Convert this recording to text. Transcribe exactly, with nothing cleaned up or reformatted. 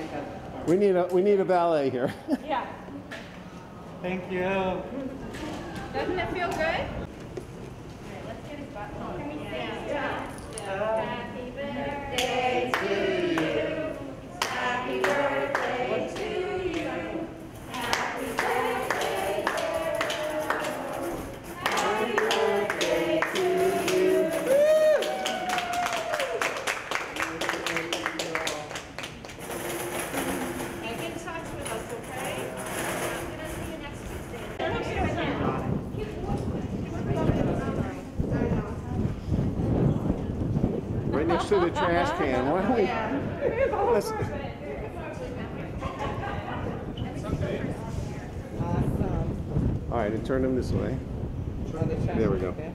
We need a we need a valet here. Yeah. Thank you. Doesn't it feel good? Alright, let's get his butt home. Can we sing? Yeah. Yeah. Happy birthday to you. Happy birthday to you. Happy birthday, happy birthday to you. And get in touch with us, okay? I'm gonna see you next Tuesday. Right next to the trash can. Why don't we? Let's, all right, and turn them this way. There we go.